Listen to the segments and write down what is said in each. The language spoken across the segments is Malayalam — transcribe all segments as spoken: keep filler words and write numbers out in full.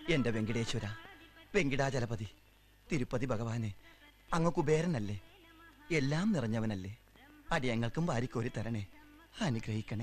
എന്റെ വെങ്കടേശ്വര, വെങ്കിടാചലപതി, തിരുപ്പതി ഭഗവാനെ, അങ്ങ് കുബേരനല്ലേ, എല്ലാം നിറഞ്ഞവനല്ലേ, അടിയങ്ങൾക്കും വാരിക്കോരി തരണേ, അനുഗ്രഹിക്കണേ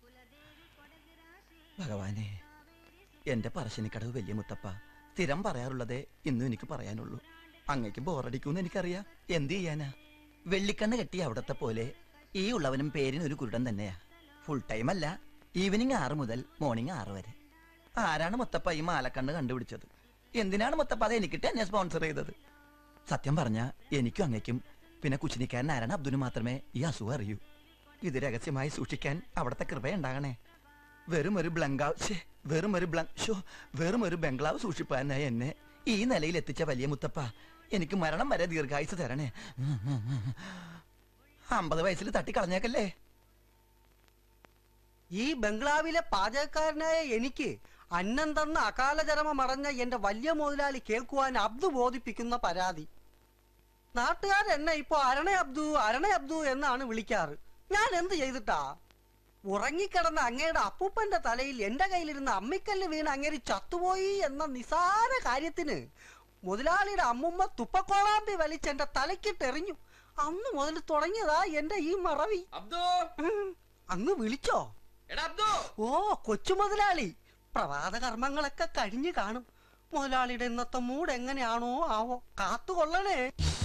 ഭഗവാനെ. എന്റെ പറശ്ശിനിക്കടവ് വലിയ മുത്തപ്പ, സ്ഥിരം പറയാറുള്ളതേ ഇന്നും എനിക്ക് പറയാനുള്ളൂ. അങ്ങേക്ക് ബോറടിക്കൂന്ന് എനിക്കറിയാം, എന്ത് ചെയ്യാനാ. വെള്ളിക്കണ്ണ് കെട്ടി അവിടത്തെ പോലെ ഈ ഉള്ളവനും പേരിനൊരു കുരുടൻ തന്നെയാ. ഫുൾ ടൈം അല്ല, ഈവനിങ് ആറ് മുതൽ മോർണിംഗ് ആറ് വരെ. ആരാണ് മുത്തപ്പ ഈ മാലക്കണ്ണ് കണ്ടുപിടിച്ചത്? എന്തിനാണ് മുത്തപ്പ അത് എനിക്കിട്ട് എന്നെ സ്പോൺസർ ചെയ്തത്? സത്യം പറഞ്ഞ എനിക്കും അങ്ങേക്കും പിന്നെ കുച്ചിനിക്കാരൻ ആരാണ് അബ്ദുന് മാത്രമേ ഈ അസുഖം അറിയൂ. ഇത് രഹസ്യമായി സൂക്ഷിക്കാൻ അവിടുത്തെ കൃപയുണ്ടാകണേ. വെറും ഒരു ബ്ലങ്കാവ് വെറും ഒരു ബ്ലങ് ഷോ വെറും ഒരു ബംഗ്ലാവ് സൂക്ഷിപ്പാനായി എന്നെ ഈ നിലയിൽ എത്തിച്ച വലിയ മുത്തപ്പ, എനിക്ക് മരണം വരെ ദീർഘായുസ് തരണേ. അമ്പത് വയസ്സിൽ തട്ടിക്കളഞ്ഞേക്കല്ലേ. ഈ ബംഗ്ലാവിലെ പാചകക്കാരനായ എനിക്ക് അന്നം തന്ന അകാലചരമ മറഞ്ഞ എന്റെ വലിയ മുതലാളി കേൾക്കുവാൻ അബ്ദു ബോധിപ്പിക്കുന്ന പരാതി. നാട്ടുകാരെന്നെ ഇപ്പൊ അരണ അബ്ദു അരണ അബ്ദു എന്നാണ് വിളിക്കാറ്. ഞാൻ എന്ത് ചെയ്തിട്ടാ? ഉറങ്ങിക്കിടന്ന അങ്ങയുടെ അപ്പൂപ്പന്റെ തലയിൽ എന്റെ കയ്യിലിരുന്ന അമ്മിക്കല്ല് വീണ് അങ്ങേര് ചത്തുപോയി എന്ന നിസാര കാര്യത്തിന് മുതലാളിയുടെ അമ്മുമ്മ തുപ്പക്കോളാമ്പി വലിച്ച് എന്റെ തലക്കിട്ടെറിഞ്ഞു. അന്ന് മുതൽ തുടങ്ങിയതാ എന്റെ ഈ മറവി. അങ്ങ് വിളിച്ചോ? ഓ, കൊച്ചു മുതലാളി. പ്രഭാത കർമ്മങ്ങളൊക്കെ കഴിഞ്ഞു കാണും. മുതലാളിയുടെ ഇന്നത്തെ മൂഡ് എങ്ങനെയാണോ ആവോ, കാത്തുകൊള്ളണേ.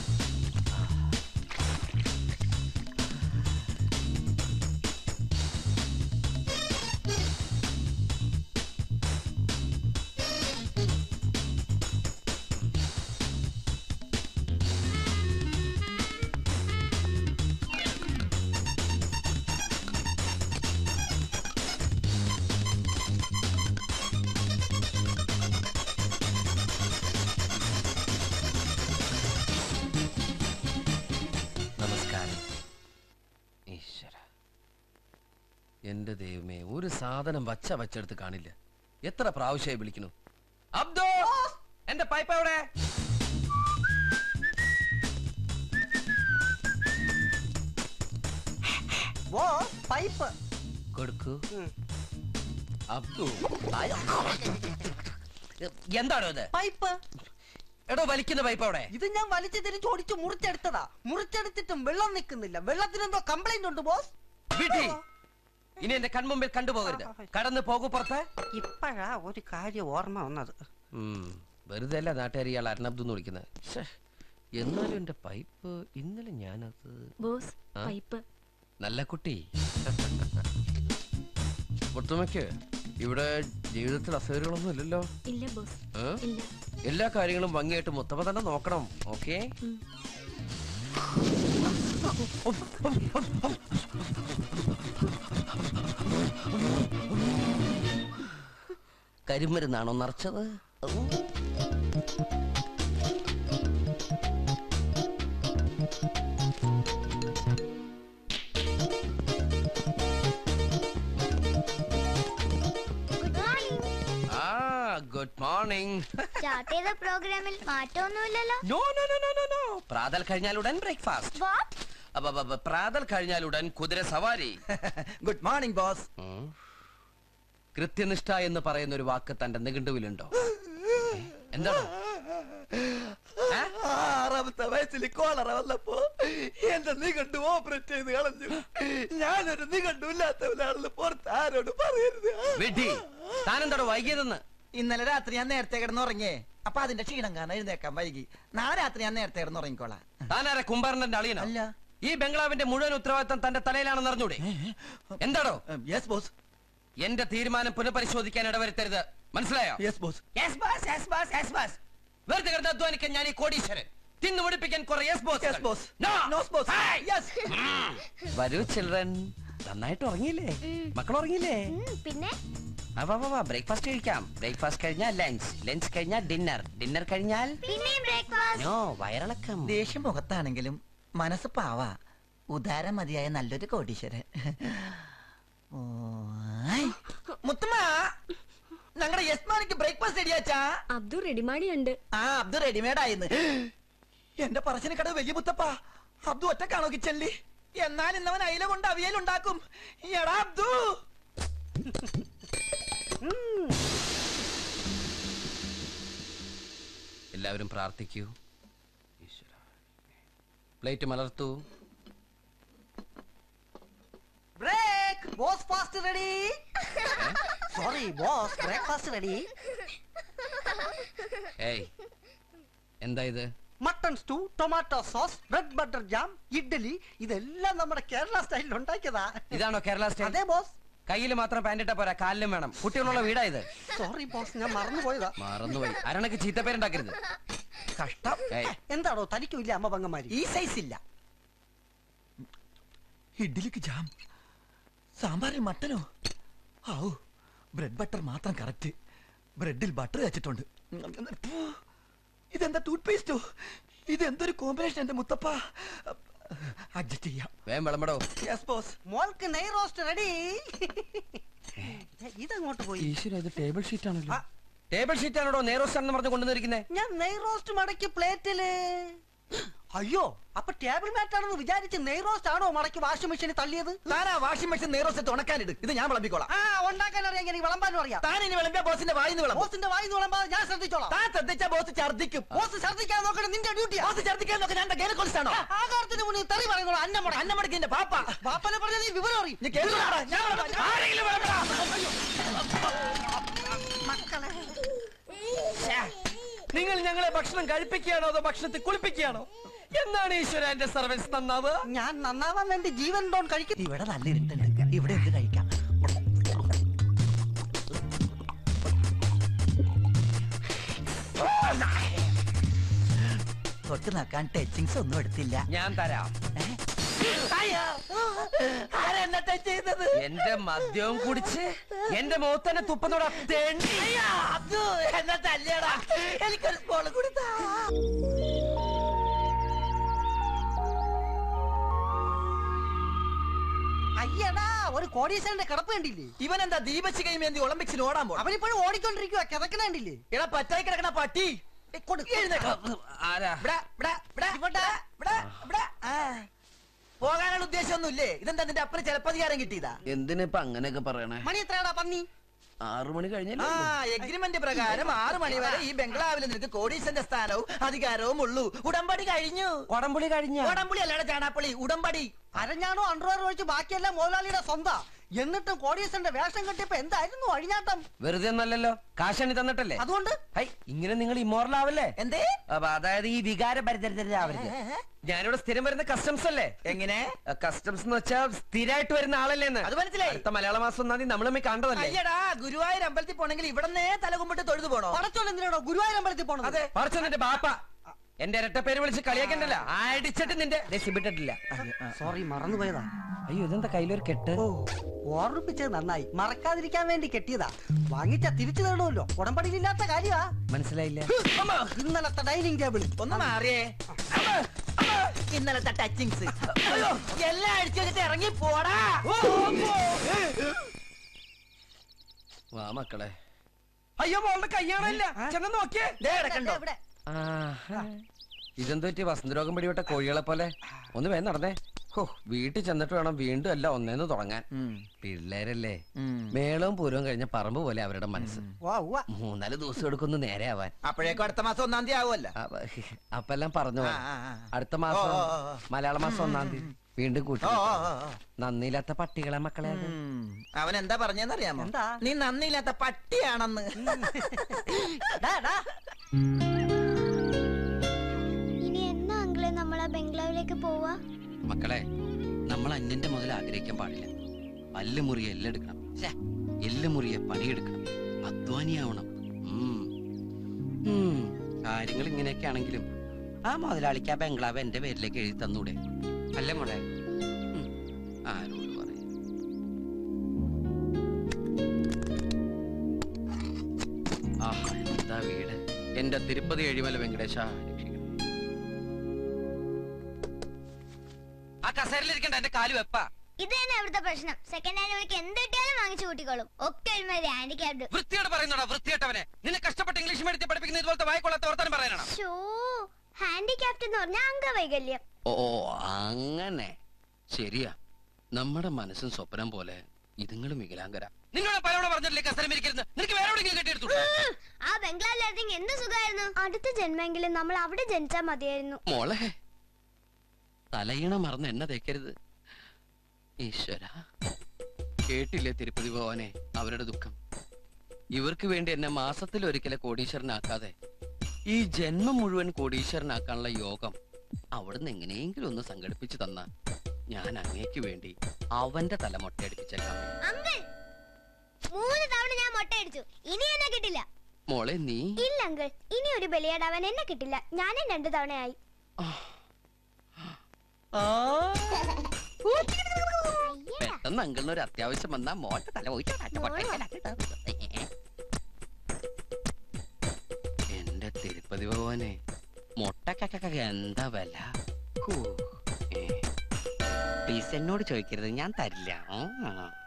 എന്റെ ദൈവമേ, ഒരു സാധനം വച്ച വച്ചെടുത്ത് കാണില്ല. എത്ര പ്രാവശ്യമായി വിളിക്കുന്നു. അബ്ദോ, എന്റെ പൈപ്പ് എവിടെ? പൈപ്പ് കൊടുക്കൂ. അബ്ദു, എന്താണോ ഇത്? പൈപ്പ്. എടോ, വലിക്കുന്ന പൈപ്പ് അവിടെ. ഇത് ഞാൻ വലിച്ചു തിരിച്ചോടിച്ച് മുറിച്ചെടുത്തതാ. മുറിച്ചെടുത്തിട്ടും വെള്ളം നിൽക്കുന്നില്ല. വെള്ളത്തിനെന്തോ കംപ്ലൈന്റ് ഉണ്ട് ബോസ്. ഇനി എന്റെ കൺമുമ്പിൽ കണ്ടുപോകരുത്. കടന്നു പോകൂ പുറത്ത്. ഇപ്പഴാ ഒരു കാര്യം ഓർമ്മ വന്നത്. വെറുതെ അല്ല നാട്ടുകാർ ഇയാൾ അരണബ്ദു എന്ന് വിളിക്കുന്നത്. എന്നാലും എന്റെ പൈപ്പ് ഇന്നലെ ഞാനത് പൈപ്പ് നല്ല കുട്ടി. മുത്തുമ്മയ്ക്ക് ഇവിടെ ജീവിതത്തിൽ അസൗകര്യങ്ങളൊന്നും ഇല്ലല്ലോ? എല്ലാ കാര്യങ്ങളും ഭംഗിയായിട്ട് മുത്തമ്മ തന്നെ നോക്കണം. ഓക്കെ? കരിമരുന്നാണോ നിറച്ചത്? Good morning. സ്റ്റാർട്ട് ചെയ്ത പ്രോഗ്രാമിൽ മാറ്റമൊന്നുമില്ലല്ലോ? No no no no no. പ്രാതൽ കഴിഞ്ഞാലുടൻ ബ്രേക്ക്ഫാസ്റ്റ്. പ്രാതൽ കഴിഞ്ഞാലുടൻ കുതിര സവാരി. Good morning boss. കൃത്യനിഷ്ഠ എന്ന് പറയുന്ന ഒരു വാക്ക് തന്റെ നിഘണ്ടുവിലുണ്ടോ? എന്താണ്? ആറാമത്തെ വയസ്സിൽ കോളറ വന്നപ്പോ എന്റെ നിഘണ്ടു ഓപ്പറേറ്റ് ചെയ്ത് കളഞ്ഞു. ഞാനൊരു നിഘണ്ടു ഇല്ലാത്തവനാണെന്ന് പുറത്ത് ആരോട് പറയരുത്. വെട്ടി, താനെന്താണോ വൈകിയതെന്ന്? ഇന്നലെ രാത്രി ഞാൻ നേരത്തെ കിടന്ന് ഉറങ്ങിയേ. അപ്പൊ അതിന്റെ ക്ഷീണം കാരണം എഴുന്നേക്കാൻ വൈകി. നാളെ രാത്രി ഞാൻ നേരത്തെ കിടന്ന് ഉറങ്ങിക്കോളാം. താനാരെ കുംഭകർണന്റെ അളിയനോ? അല്ല. ഈ ബംഗ്ലാവിന്റെ മുഴുവൻ ഉത്തരവാദിത്തം തന്റെ തലയിലാണെന്ന് അറിഞ്ഞൂടെ? എന്താണോ? Yes boss. എന്റെ തീരുമാനം പുനഃപരിശോധിക്കാൻ ഇടവരുത്തരുത്. മനസ്സിലായോ? Yes boss. Yes boss, yes boss, yes boss. വെറുതെ കിടന്ന് അധ്വാനിക്കാൻ ഞാൻ ഈ കോടീശ്വരൻ. തിന്നു മുടിപ്പിക്കാൻ കുറെ yes boss. Yes boss. No no boss. Yes. വരൂ ചിൽഡ്രൻ. നന്നായിട്ട് ഉറങ്ങിയില്ലേ? മക്കൾ ഉറങ്ങിയില്ലേ? പിന്നെ ബ്രേക്ക്ഫാസ്റ്റ് കഴിക്കാം. ബ്രേക്ക്ഫാസ്റ്റ് കഴിഞ്ഞാൽ ലഞ്ച്, ലഞ്ച് കഴിഞ്ഞാൽ ഡിന്നർ, ഡിന്നർ കഴിഞ്ഞാൽ നോ വയറിളക്കം. ദേഷ്യം മുഖത്താണെങ്കിലും മനസ്സ് പാവാ. ഉദാരം മതിയായ നല്ലൊരു കോടീശ്വരൻ. മുത്തമ്മ, ഞങ്ങളുടെ യസ്മാനിക്ക് ബ്രേക്ക്ഫാസ്റ്റ് റെഡിയാച്ചാ? അബ്ദു റെഡിമേഡ് ഉണ്ട്. ആ, അബ്ദു റെഡിമേഡ് ആയിരുന്നു. എന്റെ പറശ്ശിനി കട വലിയ മുത്തപ്പ, അബ്ദു ഒറ്റക്കാണോ കിച്ചണില്? എന്നാൽ ഇന്നവൻ അയില കൊണ്ട് അവിയലുണ്ടാക്കും. എടാ അബ്ദു. എല്ലാവരും പ്രാർത്ഥിക്കൂ. ഈശ്വര, പ്ലേറ്റ് മലർത്തൂ. Break. Boss fast ready. Sorry boss, breakfast ready. ഏയ്, എന്താ ഇത്? Mutton stew, tomato sauce, bread butter jam, idli, ഇതെല്ലാം നമ്മുടെ കേരള സ്റ്റൈലിൽ ഉണ്ടാക്കിയതാ. ഇതാണോ കേരള സ്റ്റൈൽ? അതെ ബോസ്. കയ്യിൽ മാത്രം പാൻറ്റിട്ട പോരാ, കാലിലും വേണം. കുട്ടികളുള്ള വീടാ ഇത്. സോറി ബോസ്, ഞാൻ മറന്നുപോയതാ. മറന്നുപോയി. അരണക്ക് ചീത്തപ്പേരുണ്ടാക്കരുത്. കഷ്ടം. എന്താണോ തനിക്കും ഇല്ല അമ്മ പങ്ങന്മാര്? ഈ സൈസ് ഇല്ല. ഇഡ്ഡലിക്ക് ജാം, സാമ്പാറിൽ മട്ടനോ? ഔ, ബ്രെഡ് ബട്ടർ മാത്രം കറക്റ്റ്. ബ്രെഡിൽ ബട്ടർ വെച്ചിട്ടുണ്ട്. ഇതെന്താ ടൂത്ത് പേസ്റ്റോ? ഇതെന്തൊരു കോമ്പിനേഷൻ എന്റെ മുത്തപ്പ. അഡ്ജസ്റ്റ് ചെയ്യാം. വേഗം വിളമ്പടോ. Yes boss. മോൾക്ക് നെയ് റോസ്റ്റ് റെഡി. ഇതങ്ങോട്ട് പോയി. ഈശ്വര, ഇത് ടേബിൾ ഷീറ്റ് ആണല്ലോ. ടേബിൾ ഷീറ്റ് ആണോ നെയ് റോസ്റ്റ് ആണെന്ന് പറഞ്ഞു കൊണ്ടുവന്നിരിക്കുന്നേ? ഞാൻ നെയ് റോസ്റ്റ് മടക്കി പ്ലേറ്റില്. അയ്യോ, അപ്പൊ ടേബിൾ മാറ്റ് ആണെന്ന് വിചാരിച്ച് നെയ് റോസ്റ്റ് ആണോ മടക്കി വാഷിംഗ് മെഷീനിൽ തള്ളിയത്? താനാ വാഷിംഗ് മെഷീൻ നെയ് റോസ്റ്റ് ഉണക്കാനിട്. ഇത് ഞാൻ വിളമ്പിക്കോളാം. ആ, ഉണ്ടാക്കാൻ അറിയാം, എനിക്ക് വിളമ്പാനും അറിയാം. താൻ ഇനി വിളമ്പിയ ബോസിന്റെ വായിന്ന് വിളമ്പും. ബോസിന്റെ വായിന്ന് വിളമ്പാതെ ഞാൻ ശ്രദ്ധിച്ചോളാം. താൻ ശ്രദ്ധിച്ച ബോസ് ഛർദ്ദിക്കും. ബോസ് ഛർദ്ദിക്കാൻ നോക്കണം, നിന്റെ ഡ്യൂട്ടിയാ. ബോസ് ഛർദ്ദിക്കാൻ നോക്കാൻ ഞാൻ ഗൈനക്കോളജിസ്റ്റാണോ? ആകാരത്തിന് മുന്നിൽ തെറി പറയുന്നു. അന്നമട അന്നമടക്കിന്റെ പാപ്പ. ബാപ്പനെ പറഞ്ഞ നീ വിവരം അറിയും. നീ കേൾക്കണോടാ? ഞാൻ വിളമ്പാം. ആരെങ്കിലും വിളമ്പടാ. മക്കളെ, നിങ്ങൾ ഞങ്ങളെ ഭക്ഷണം കഴിപ്പിക്കുകയാണോ അതോ ഭക്ഷണത്തിൽ കുളിപ്പിക്കുകയാണോ? എന്നാണ് ഈശ്വര എന്റെ സർവീസ് നന്നാവ്? ഞാൻ നന്നാവാൻ വേണ്ടി ജീവൻ ഡോൺ കഴിക്കും. ഇവിടെ നല്ല ഇരുട്ടുണ്ട്, ഇവിടെ എന്ത് കഴിക്കാം? തൊട്ട് നോക്കാൻ ടച്ചിങ്സ് ഒന്നും എടുത്തില്ല. ഞാൻ തരാം. ആരെന്നാ ടച്ച് ചെയ്തത്? എന്റെ മദ്യവും കുടിച്ച് എന്റെ മുഖത്തന്നെ തുപ്പന്നോടാ തേണ്ടി. എന്നാ തല്ലിയടാ. എനിക്കൊരു സ്പോള് കൊടുത്താ. അയ്യടാ, ഒരു കോടീശ്വരന്റെ കിടപ്പ് കണ്ടില്ലേ? ഇവൻ എന്താ ദീപശികയും എന്തി ഒളിമ്പിക്സിന് ഓടാൻ പോണം? അവനിപ്പോഴും ഓടിക്കൊണ്ടിരിക്കുക, കിതക്കണ കണ്ടില്ലേ? എടാ പറ്റായി കിടക്കണ പട്ടി. ആരാ? പോകാനുള്ള ഉദ്ദേശമൊന്നുമില്ലേ? ഇതെന്താ നിന്റെ അപ്പന് ചിലപ്പതികാരം കിട്ടിയതാ? എന്തിനിപ്പൊ അങ്ങനെയൊക്കെ പറയണേ? മണി എത്രയാടാ പന്നി? ആറു മണി കഴിഞ്ഞല്ലോ. ആ, എഗ്രിമെന്റ് പ്രകാരം ആറു മണി വരെ ഈ ബംഗ്ലാവിൽ നിനക്ക് കോടീശ്വരന്റെ സ്ഥാനവും അധികാരവും ഉള്ളൂ. ഉടമ്പടി കഴിഞ്ഞു. ഉടമ്പടി കഴിഞ്ഞ? ഉടമ്പടി അല്ലാതെ ചാണാപ്പള്ളി, ഉടമ്പടി. അരഞ്ഞാണോ അണ്ടർവെയർ ഒഴിച്ച് ബാക്കിയെല്ലാം മുതലാളിയുടെ സ്വന്താ. എന്നിട്ടും കോടീശ്വരന്റെ വേഷം കെട്ടിയപ്പോ എന്തായിരുന്നു അഴിഞ്ഞാട്ടം? വെറുതെ ഒന്നല്ലല്ലോ, കാശണി തന്നിട്ടല്ലേ. അതുകൊണ്ട് ഹൈ, ഇങ്ങനെ നിങ്ങൾ ഇമോറലാവല്ലേ? എന്തേ? അപ്പൊ അതായത് ഈ വികാര പരിചരിച്ചവരുത്. ഞാനിവിടെ സ്ഥിരം വരുന്ന കസ്റ്റംസ് അല്ലേ? എങ്ങനെ കസ്റ്റംസ് എന്ന് വെച്ചാൽ സ്ഥിരമായിട്ട് വരുന്ന ആളല്ലേന്ന്. അത് മനസ്സിലായി. അടുത്ത മലയാള മാസം ഒന്നാം തീയതി നമ്മളെ കണ്ടതല്ലേ? അയ്യടാ, ഗുരുവായൂർ അമ്പലത്തിൽ പോണെങ്കിൽ ഇവിടന്നേ തലകുമ്പിട്ട് തൊഴുതു പോണോ? പടച്ചോൻ എന്തിനാണോ ഗുരുവായൂർ അമ്പലത്തിൽ പോണത്? അതെ, പറച്ചോ നിന്റെ ബാപ്പ. എന്റെ ഇരട്ട പേര് വിളിച്ച് കളിയാക്കണ്ടല്ല. അടിച്ചിട്ട് നിന്റെ രസിപ്പിട്ടിട്ടില്ല. സോറി, മറന്നുപോയതാ. അയ്യോ, ഇതെന്താ കയ്യിലൊരു കെട്ട്? ഓ, ഓർമ്മിപ്പിച്ചത് നന്നായി. മറക്കാതിരിക്കാൻ വേണ്ടി കെട്ടിയതാ. വാങ്ങിച്ച തിരിച്ചു തരണമല്ലോ. ഉടമ്പടിയില്ലാത്ത കാര്യമാ. മനസ്സിലായില്ല. ഇന്നലത്തെ ഡൈനിങ് ടേബിൾ ഒന്ന് മാറിയേ. ഇന്നലത്തെ ടച്ചിങ്സ് എല്ലാം അടിച്ചു വെച്ചിട്ട് ഇറങ്ങി പോടാ. വാ മക്കളെ. അയ്യോ, മോളുടെ കയ്യാണല്ല. ചെന്ന് നോക്കിയേ. കണ്ടോ? ഇതെന്തു പറ്റി? വസന്തരോഗം പിടിവിട്ട കോഴികളെ പോലെ. ഒന്ന് വേഗം നടന്നേ. ഹോ, വീട്ടിൽ ചെന്നിട്ട് വേണം വീണ്ടും അല്ല ഒന്നേന്ന് തുടങ്ങാൻ. പിള്ളേരല്ലേ, മേളവും പൂരവും കഴിഞ്ഞ പറമ്പ് പോലെ അവരുടെ മനസ്സ്. മൂന്നാല് ദിവസം എടുക്കുന്നു നേരെ ആവാൻ. അപ്പോഴേക്കും അടുത്ത മാസം ഒന്നാം തീയതി ആവുമല്ലോ. അപ്പെല്ലാം പറഞ്ഞു. അടുത്ത മാസം മലയാള മാസം ഒന്നാം തീയതി വീണ്ടും കൂട്ടി. നന്ദിയില്ലാത്ത പട്ടികളെ മക്കളെ. അവൻ എന്താ പറഞ്ഞെന്നറിയാമോ? നീ നന്ദിയില്ലാത്ത പട്ടിയാണെന്ന്. ഇനി എന്നാ അങ്കിളെ നമ്മളാ ബംഗ്ലാവിലേക്ക് പോവാ? മക്കളെ, നമ്മൾ അന്യന്റെ മുതൽ ആഗ്രഹിക്കാൻ പാടില്ല. പല്ല് മുറിയെ എല്ലെടുക്കണം, എല്ല് മുറിയെ പണിയെടുക്കണം, അധ്വാനിയാവണം. കാര്യങ്ങൾ ഇങ്ങനെയൊക്കെ ആണെങ്കിലും ആ മുതലാളിക്ക് ആ ബംഗ്ലാവ് എന്റെ പേരിലേക്ക് എഴുതി തന്നൂടെ? അല്ലേ മോളെ? ആരോട് പറയും? ആ, എന്താ വീട്! എന്റെ തിരുപ്പതി എഴിമല വെങ്കടേശ രക്ഷിക്കണം. ആ കസേരയിലിരിക്കണ്ട, എന്റെ കാല് വെപ്പാ. ഇത് തന്നെ അവിടുത്തെ പ്രശ്നം. സെക്കൻഡ് ഹാൻഡ് വിളിക്ക് എന്ത് കിട്ടിയാലും വാങ്ങിച്ചു കൂട്ടിക്കോളും. ഒക്കെ ഹാൻഡിക്യാപ്ഡ്. വൃത്തിയോട് പറയുന്നോടാ, വൃത്തിയോട്ടവനെ. നിന്നെ കഷ്ടപ്പെട്ട് ഇംഗ്ലീഷ് മീഡിയത്തിൽ പഠിപ്പിക്കുന്ന ഇതുപോലത്തെ വായിക്കൊള്ളാത്ത വർത്താനം പറയാനാണ്. ഹാൻഡിക്യാപ്ഡ് എന്ന് പറഞ്ഞാൽ അംഗവൈകല്യം. ഓ, അങ്ങനെ. ശരിയാ, നമ്മുടെ മനസ്സും സ്വപ്നം പോലെ ഇതുങ്ങളും വികലാംഗര. നിന്നോട് പലവണ പറഞ്ഞില്ലേ കസരമിരിക്കരുത്. നിനക്ക് വേറെ എവിടെയെങ്കിലും കെട്ടിയെടുത്തു. ആ ബംഗ്ലാവിലായിരുന്നെങ്കിൽ എന്ത് സുഖമായിരുന്നു. അടുത്ത ജന്മെങ്കിലും നമ്മൾ അവിടെ ജനിച്ചാൽ മതിയായിരുന്നു. മോളെ തലയിണ മറന്ന് എന്നെ തേക്കരുത്. ഈശ്വര, കേട്ടില്ലേ തിരുപ്പതി ഭവനെ അവരുടെ ദുഃഖം. ഇവർക്ക് വേണ്ടി എന്നെ മാസത്തിൽ ഒരിക്കലെ കോടീശ്വരനാക്കാതെ ഈ ജന്മം മുഴുവൻ കോടീശ്വരനാക്കാനുള്ള യോഗം അവിടുന്ന് എങ്ങനെയെങ്കിലും ഒന്ന് സംഘടിപ്പിച്ചു തന്ന ഞാൻ അങ്ങേക്ക് വേണ്ടി അവന്റെ തല മൊട്ടയടിപ്പിച്ചേക്കാം. അങ്കിൾ, മൂന്ന് തവണ ഞാൻ മൊട്ടയടിച്ചു, ഇനി എന്നെ കിട്ടില്ല. മോളെ നീ ഇല്ല അങ്കിൾ, ഇനി ഒരു ബലിയാടാവാൻ എന്നെ കിട്ടില്ല. ഞാനും രണ്ടു തവണയായി. പെട്ടെന്ന് അങ്കിളിന് ഒരു അത്യാവശ്യം വന്നാ മോട്ട തല പോയിട്ട് എന്റെ തിരുപ്പതി ഭവനെ മൊട്ടക്കൊക്കെ എന്താ വില? പ്ലീസ് എന്നോട് ചോദിക്കരുത്, ഞാൻ തരില്ല.